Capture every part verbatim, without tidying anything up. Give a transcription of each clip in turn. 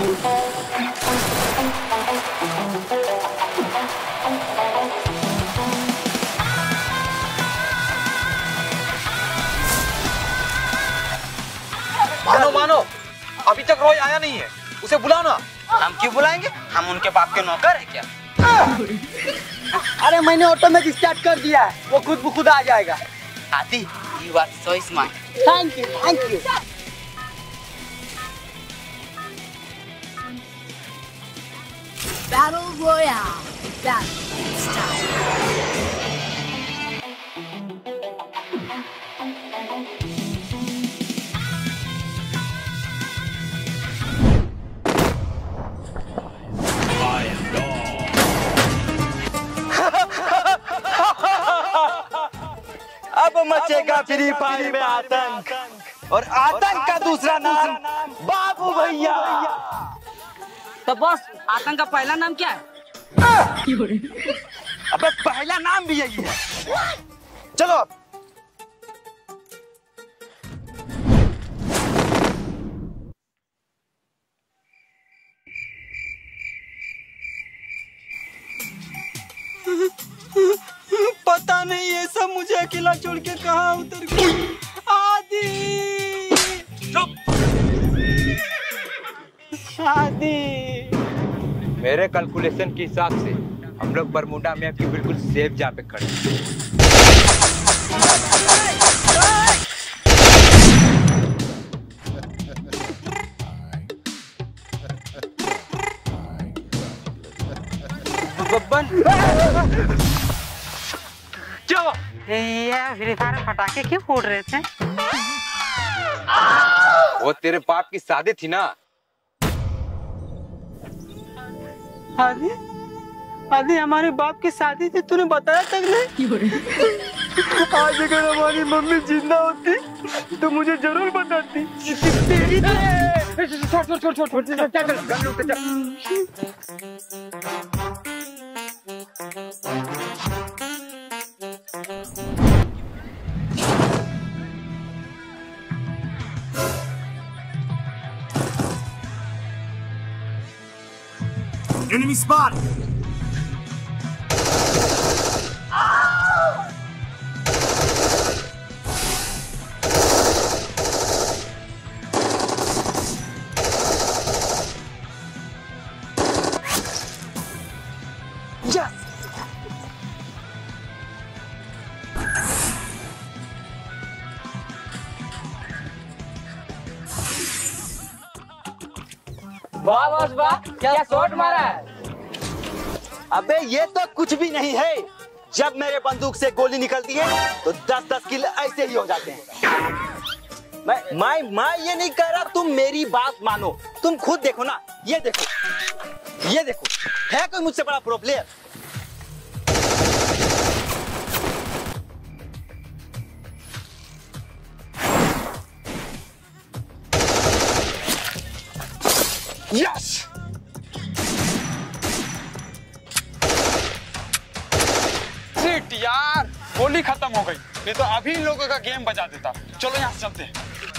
मानो मानो, अभी तक रोय आया नहीं है, उसे बुलाओ ना। हम क्यों बुलाएंगे? हम उनके बाप के नौकर है क्या? अरे मैंने ऑटोमेटिक स्टार्ट कर दिया है, वो खुद ब खुद आ जाएगा। आदि, you are so smart. Thank you, thank you. Battle Royale. Battle style. अब मचेगा फ्री फायर में आतंक, और आतंक का दूसरा नाम बाबू भैया। तो बॉस, आतंक का पहला नाम क्या है? अबे पहला नाम भी यही है। चलो पता नहीं ये सब मुझे अकेला छोड़ के कहाँ उतर गया। आदि चुप। आदि मेरे कैलकुलेशन के हिसाब से हम लोग बरमुडा में आपकी बिल्कुल सेफ जगह पे खड़े हैं। बब्बन, क्या? ये फ्री फायर पटाखे क्यों फोड़ रहे थे? वो तेरे बाप की शादी थी ना। आदि, आदि हमारे बाप की शादी थी, तूने बताया तक नहीं। आज अगर हमारी मम्मी जिंदा होती तो मुझे जरूर बताती। तेरी छोड़ छोड़ छोड़ छोड़ छोड़ चल चल गन लूट चल। Enemy spotted! Yes! वाह बॉस वाह, क्या शॉट मारा है? अबे ये तो कुछ भी नहीं है। जब मेरे बंदूक से गोली निकलती है तो दस दस किल ऐसे ही हो जाते हैं। मैं मैं मैं ये नहीं कह रहा, तुम मेरी बात मानो। तुम खुद देखो ना, ये देखो, ये देखो, है कोई मुझसे बड़ा प्रो प्लेयर? यस! शिट यार, गोली खत्म हो गई, नहीं तो अभी इन लोगों का गेम बजा देता। चलो यहाँ से चलते हैं।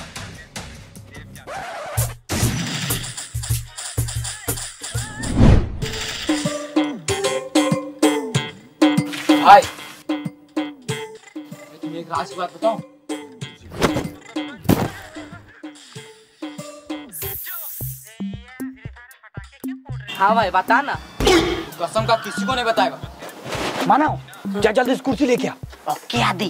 भाई, मैं तुम्हें एक राज की बात बताऊं? हाँ भाई बता ना। कसम का किसी को नहीं बताएगा। मानो, जा जल्दी इस कुर्सी लेके आ। ओके आदि,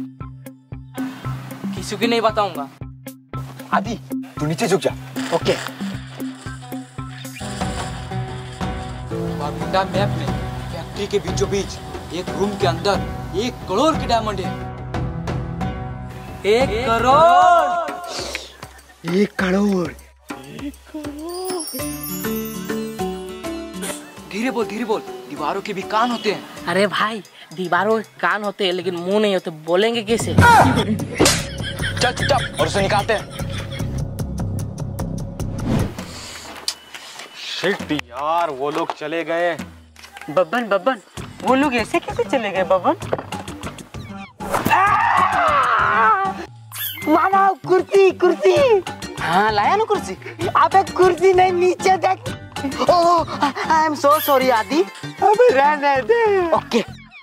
किसी को नहीं बताऊंगा। आदि तू नीचे झुक जा। ओके। बरमुडा मैप में फैक्ट्री के बीचों बीच एक रूम के अंदर एक करोड़ के डायमंड है। एक करोड़ एक करोड़ धीरे बोल धीरे बोल, दीवारों के भी कान होते हैं। अरे भाई, दीवारों के कान होते हैं लेकिन मुंह नहीं होते, बोलेंगे कैसे? चल चुपचाप और उसे निकालते हैं। शिट यार, वो लोग चले गए। बब्बन बब्बन, वो लोग ऐसे कैसे चले गए बब्बन? मानो कुर्सी कुर्सी हाँ लाया ना कुर्सी। अबे कुर्सी नहीं, नीचे देख। ओह आई एम सो सॉरी आदि। अबे रहने दे। ओके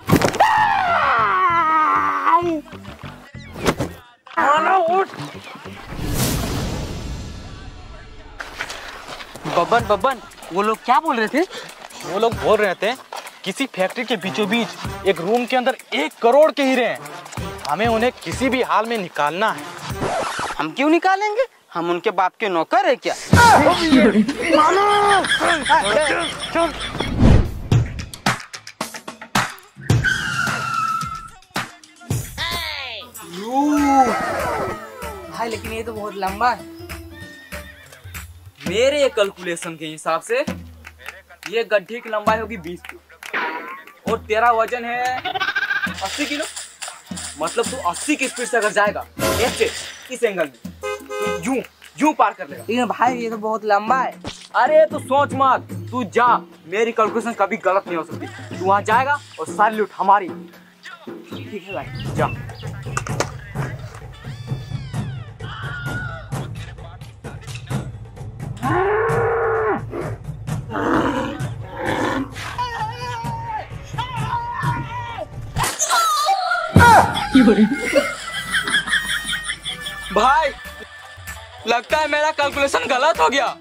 बब्बन बब्बन, वो लोग क्या बोल रहे थे? वो लोग बोल रहे थे किसी फैक्ट्री के बीचों बीच एक रूम के अंदर एक करोड़ के हीरे हैं, हमें उन्हें किसी भी हाल में निकालना है। हम क्यों निकालेंगे? हम उनके बाप के नौकर है क्या? भाई लेकिन ये तो बहुत लंबा है। मेरे कैलकुलेशन के हिसाब से ये गड्ढे की लंबाई होगी बीस फीट और तेरा वजन है अस्सी किलो। मतलब तू अस्सी की स्पीड से अगर जाएगा ऐसे इस एंगल में तो यूं यूं पार कर लेगा। लेकिन भाई ये तो बहुत लंबा है। अरे तू सोच मत, तू जा, मेरी कैलकुलेशन कभी गलत नहीं हो सकती। तू वहां जाएगा और सारी लूट हमारी। ठीक है भाई जा। भाई लगता है मेरा कैलकुलेशन गलत हो गया।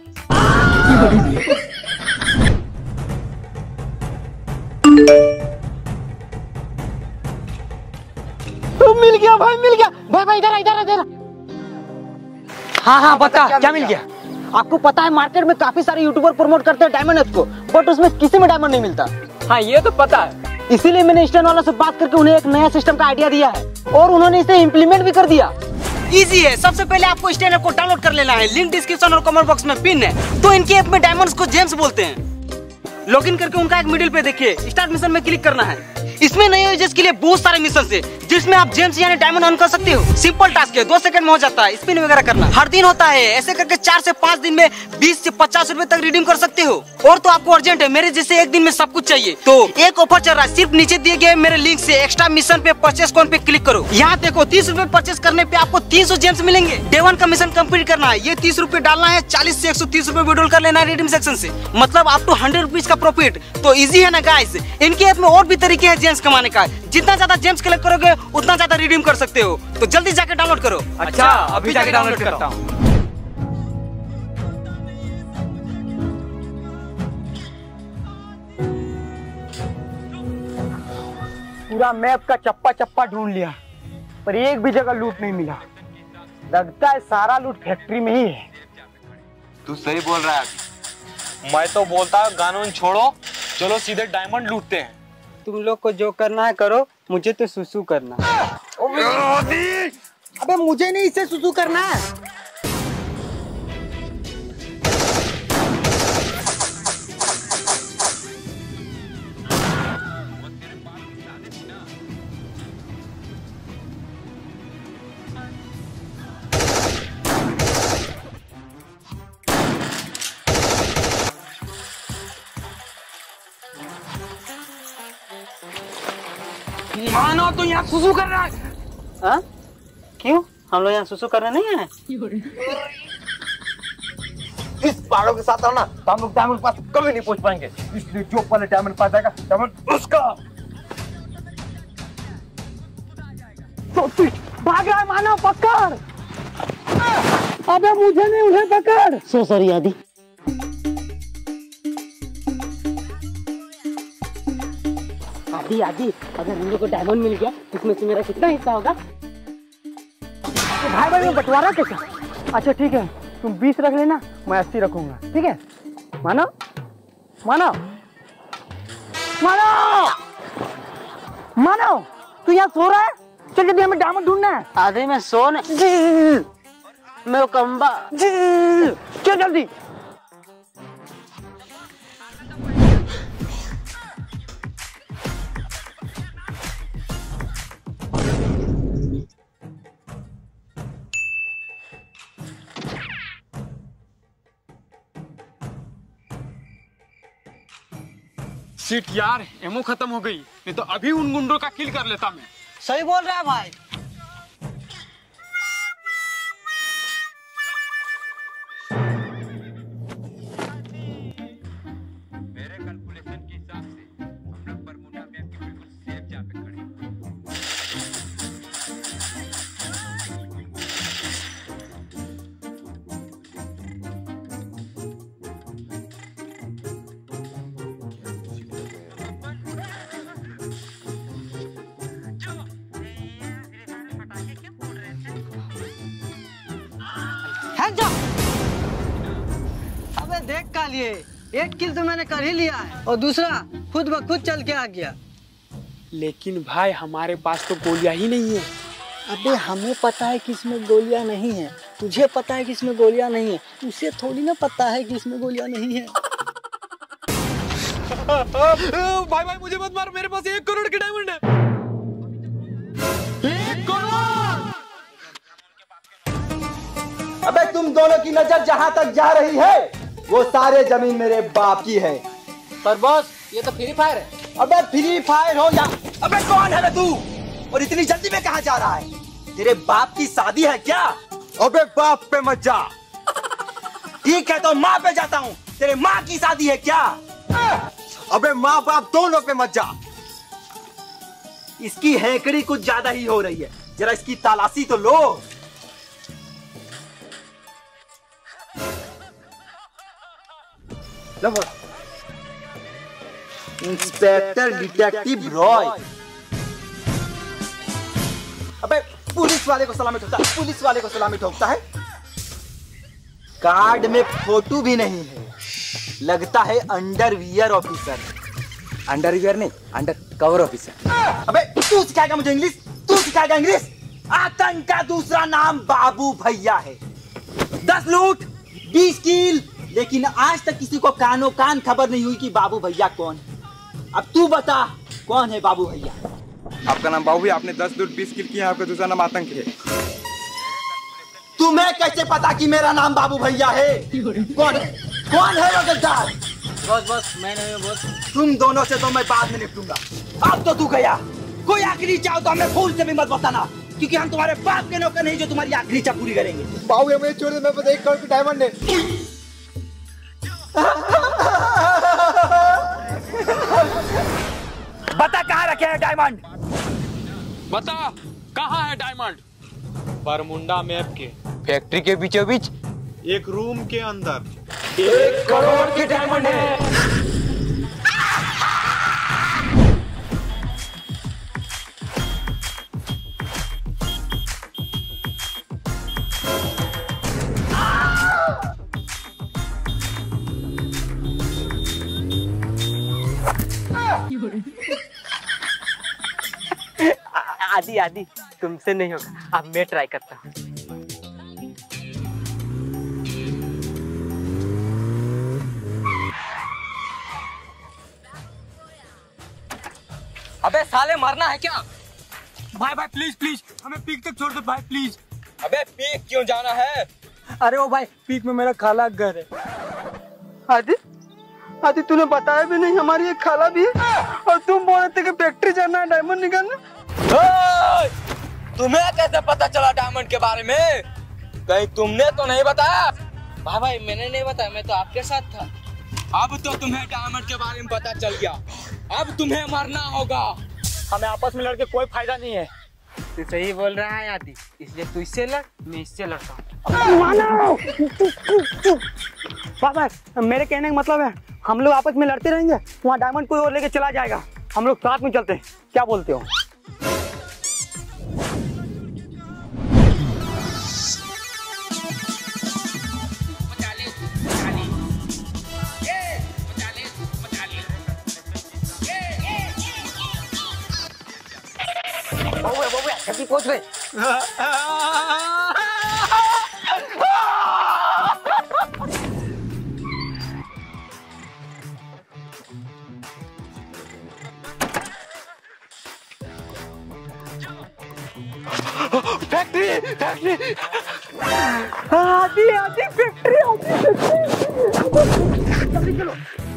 तो मिल गया भाई, मिल गया भाई। भाई इधर इधर इधर। हाँ हाँ बता, क्या, क्या मिल गया? आपको पता है मार्केट में काफी सारे यूट्यूबर प्रमोट करते हैं डायमंड एप को, बट उसमें किसी में डायमंड नहीं मिलता। हाँ ये तो पता है, इसीलिए मैंने इंस्टेंट वालों से बात करके उन्हें एक नया सिस्टम का आइडिया दिया है और उन्होंने इसे इम्प्लीमेंट भी कर दिया। इजी है, सबसे पहले आपको इंस्टेंट ऐप को डाउनलोड कर लेना है। लिंक डिस्क्रिप्शन और कमेंट बॉक्स में पिन है। तो इनके ऐप में डायमंड्स को जेम्स बोलते हैं। लॉगिन करके उनका एक मिडिल पे देखिए, स्टार्ट मिशन में क्लिक करना है। इसमें नए यूजर्स के लिए बहुत सारे मिशन है जिसमें आप जेम्स यानी डायमंड अर्न कर सकते हो। सिंपल टास्क है, दो सेकंड में हो जाता है। स्पिन वगैरह करना हर दिन होता है। ऐसे करके चार से पाँच दिन में बीस से पचास रुपए तक रिडीम कर सकते हो। और तो आपको अर्जेंट है, मेरे जैसे एक दिन में सब कुछ चाहिए, तो एक ऑफर चल रहा है। सिर्फ नीचे दिए गए मेरे लिंक से एक्स्ट्रा मिशन पे परचेस कोड पे क्लिक करो। यहाँ देखो तीस रुपए परचेस करने पे आपको तीन सौ जेम्स मिलेंगे। डे वन का मिशन कंप्लीट करना है, ये तीस रुपए डालना है, चालीस से एक सौ तीस रुपए विड्रॉल कर लेना है रिडीम सेक्शन से, मतलब आप टू हंड्रेड रुपीज का प्रॉफिट। तो इजी है ना गाइस। इनके ऐप में और भी तरीके हैं जेम्स कमाने का। जितना ज्यादा जेम्स कलेक्ट करोगे उतना ज्यादा रिडीम कर सकते हो। तो जल्दी जाके डाउनलोड करो। अच्छा अभी जाके डाउनलोड करता हूँ। पूरा मैप का चप्पा चप्पा ढूंढ लिया पर एक भी जगह लूट नहीं मिला। लगता है सारा लूट फैक्ट्री में ही है। तू सही बोल रहा है। मैं तो बोलता कानून छोड़ो, चलो सीधे डायमंड लूटते हैं। तुम लोग को जो करना है करो, मुझे तो सुसु करना है। अबे मुझे नहीं, इसे सुसु करना है। मानो तो यहाँ सुसु कर रहा है। हाँ? क्यों? हम लोग यहाँ सुसु करने नहीं आए। इस पहाड़ों के साथ आना तो हम लोग डायमंड पास कभी नहीं पहुंच पाएंगे, इसलिए जो पहले डायमंड पास जाएगा डायमंड उसका। तो भाग रहा है, मानो पकड़। अबे मुझे नहीं, उन्हें पकड़। सो सॉरी आदि। आदि आदि अगर हम लोग को डायमंड मिल गया इसमें से मेरा कितना हिस्सा होगा? तो भाई भाई में बंटवारा कैसा? अच्छा ठीक है, तुम बीस रख लेना, मैं अस्सी रखूंगा। ठीक है मानो मानो मानो मानो तू यहाँ सो रहा है? चल जल्दी, हमें डायमंड ढूंढना है। आधे में सोने मैं कम्बा। चल जल्दी। शिट यार, एमो खत्म हो गई, नहीं तो अभी उन गुंडों का किल कर लेता मैं। सही बोल रहा है भाई। लिए, एक किल तो मैंने कर ही लिया है और दूसरा खुद ब खुद चल के आ गया। लेकिन भाई हमारे पास तो गोलियां ही नहीं है। अबे हमें पता है कि इसमें गोलियां नहीं है, तुझे पता है कि इसमें गोलियां नहीं है, उसे थोड़ी ना पता है कि इसमें गोलियां नहीं है। भाई भाई मुझे मत मार, मेरे पास एक करोड़ के डायमंड है। एक करोड़! अबे तुम दोनों की नजर जहां तक जा रही है वो सारे जमीन मेरे बाप की है। पर बॉस ये तो फ्री फायर है। अबे फ्री फायर हो या अबे कौन है बे तू और इतनी जल्दी में कहां जा रहा है? तेरे बाप की शादी है क्या? अबे बाप पे मत जा। ठीक है तो माँ पे जाता हूँ। तेरे माँ की शादी है क्या? अबे माँ बाप दोनों पे मत जा। इसकी हैंकड़ी कुछ ज्यादा ही हो रही है, जरा इसकी तलाशी तो लो। Inspector detective Roy. अबे पुलिस वाले को सलामी ठोकता है, पुलिस वाले को सलामी ठोकता है। कार्ड में फोटो भी नहीं है, लगता है अंडरवियर ऑफिसर। अंडरवियर नहीं, अंडर कवर ऑफिसर। अबे तू सिखाएगा मुझे इंग्लिश? तू सिखाएगा इंग्लिश? आतंक का दूसरा नाम बाबू भैया है। दस लूट, बीस किल, लेकिन आज तक किसी को कानो कान खबर नहीं हुई कि बाबू भैया कौन है। अब तू बता कौन है बाबू भैया? आपका नाम बाबू है, आपने दस दूर बीस किल किया, आपका दूसरा नाम आतंक है। तुम्हें कैसे पता कि मेरा नाम बाबू भैया है? कौन है? कौन है वो गद्दार? बॉस बॉस मैं नहीं हूँ बॉस। तुम दोनों से तो मैं बाद में निपटूंगा। अब तो तू गया। कोई आखिरी चाहो तो हमें फूल से भी मत बताना, क्योंकि हम तुम्हारे बाप के नौकर नहीं जो तुम्हारी आखिरी इच्छा पूरी करेंगे। बाबू ये मुझे छोड़ दे, मैं बस एक करोड़ के डायमंड है। बता कहाँ रखे हैं डायमंड? बता कहाँ है डायमंड? बरमुंडा मैप के फैक्ट्री के बीचों बीच एक रूम के अंदर एक करोड़ के डायमंड है। आदि आदि तुमसे नहीं होगा, अब मैं ट्राई करता हूँ। अबे साले मरना है क्या? भाई भाई प्लीज प्लीज हमें पीक तक छोड़ दो भाई प्लीज। अबे पीक क्यों जाना है? अरे ओ भाई पीक में मेरा खाला घर है। आदि आदि तूने बताया भी नहीं हमारी एक खाला भी है, और तुम बोल रहे थे कि फैक्ट्री जाना है डायमंड निकालने। तुम्हें कैसे पता चला डायमंड के बारे में? कहीं तुमने तो नहीं बताया? भाई भाई मैंने नहीं बताया, मैं तो आपके साथ था। अब तो तुम्हें डायमंड के बारे में पता चल गया, अब तुम्हें मरना होगा। हमें आपस में लड़के कोई फायदा नहीं है। तू सही बोल रहा है आदि, इसलिए तू इससे लड़, मैं इससे लड़ता हूँ। पापा मेरे कहने का मतलब है हम लोग आपस में लड़ते रहेंगे, वहाँ डायमंड कोई और लेके चला जाएगा, हम लोग साथ में चलते हैं, क्या बोलते हो? जल्दी पहुंच गए। फैक्ट्री फैक्ट्री आदि आदि फैक्ट्री आदि चलो।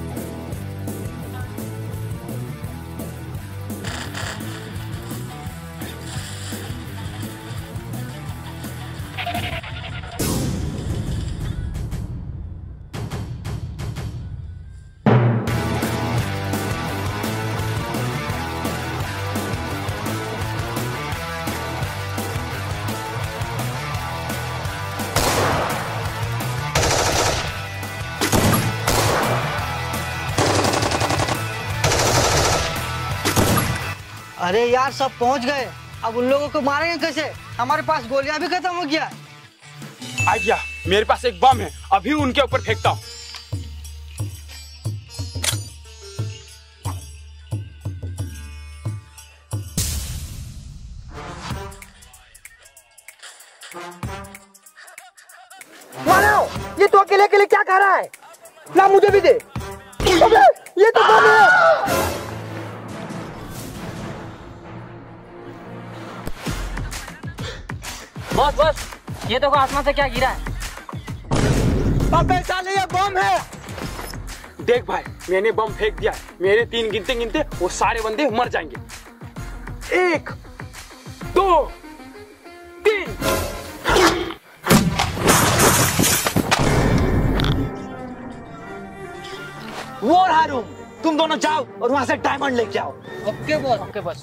अरे यार सब पहुंच गए, अब उन लोगों को मारेंगे कैसे? हमारे पास गोलियां भी खत्म हो गया। आइडिया, मेरे पास एक बम है, अभी उनके ऊपर फेंकता हूँ। तो अकेले अकेले क्या खा रहा है? ला मुझे भी दे। अबे ये तो बम है। बॉस बॉस, ये देखो आसमान से क्या गिरा है। अबे साले ये बम है। देख भाई, मैंने बम फेंक दिया। मेरे तीन गिनते गिनते वो सारे बंदे मर जाएंगे। एक, दो, तीन। वो रहा रूम, तुम दोनों जाओ और वहां से डायमंड लेके आओ। Okay boss, okay boss.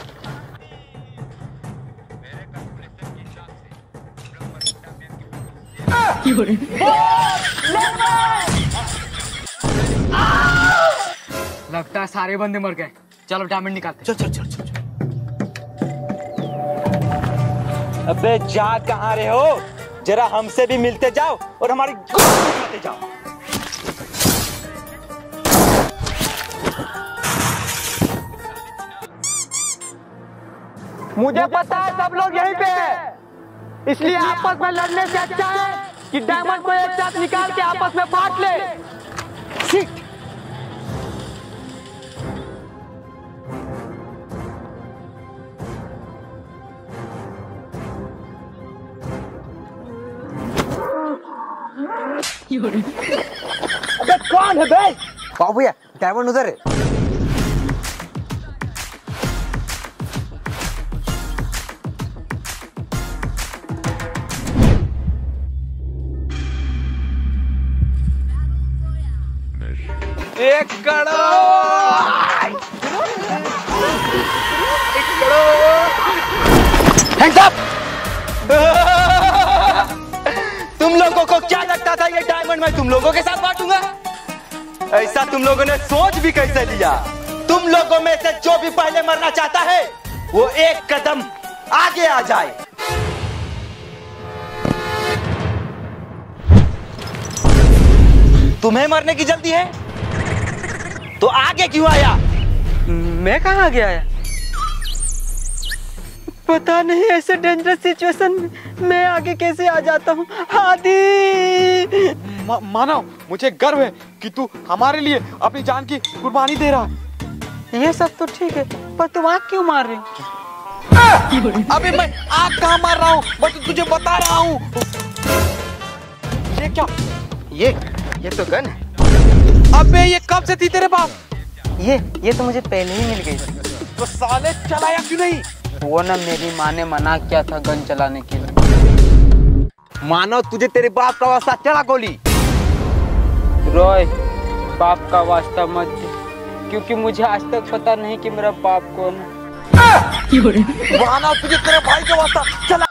लगता है सारे बंदे मर गए। चलो डायमंड निकालते। चल चल चल चल। अबे जा कहाँ रहे हो? जरा हमसे भी मिलते जाओ और हमारी गोली निकालते जाओ। मुझे पता है सब लोग यहीं पे हैं, इसलिए आपस में लड़ने से अच्छा है कि डायमंड को एक साथ निकाल के आपस में बांट ले। ठीक। अबे कौन है बे? बाबू भैया, डायमंड उधर है। एक करोड़, एक करोड़। Hands up. तुम लोगों को क्या लगता था ये डायमंड मैं तुम लोगों के साथ बांटूंगा? ऐसा तुम लोगों ने सोच भी कैसे लिया? तुम लोगों में से जो भी पहले मरना चाहता है वो एक कदम आगे आ जाए। तुम्हें मरने की जल्दी है तो आगे क्यों आया? मैं कहाँ गया है? पता नहीं ऐसे डेंजरस सिचुएशन में मैं आगे कैसे आ जाता हूँ। आदि मा, मानव, मुझे गर्व है कि तू हमारे लिए अपनी जान की कुर्बानी दे रहा है। ये सब तो ठीक है, पर तुम आग क्यों मार रहे हो? अबे मैं आग कहाँ मार रहा हूँ, मैं तो तुझे बता रहा हूँ। ये क्या? ये ये तो गन है। अबे ये कब से थी तेरे पास? ये ये तो मुझे पहले ही मिल गई। तो साले चलाया क्यों नहीं? वो ना मेरी माँ ने मना किया था गन चलाने के लिए। मानो तुझे तेरे बाप का वास्ता चला गोली। रॉय, बाप का वास्ता मत दे, क्योंकि मुझे आज तक पता नहीं कि मेरा बाप कौन है। मानो तुझे तेरे भाई का वास्ता चला।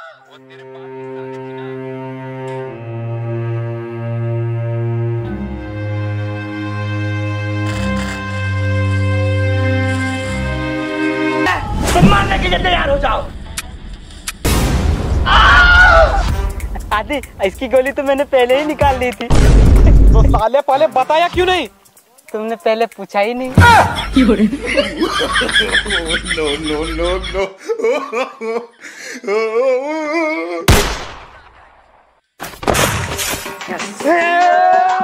मारने के लिए तैयार हो जाओ। आदि, इसकी गोली तो मैंने पहले ही निकाल ली थी। तो साले पहले बताया क्यों नहीं? तुमने पहले पूछा ही नहीं। No no no no.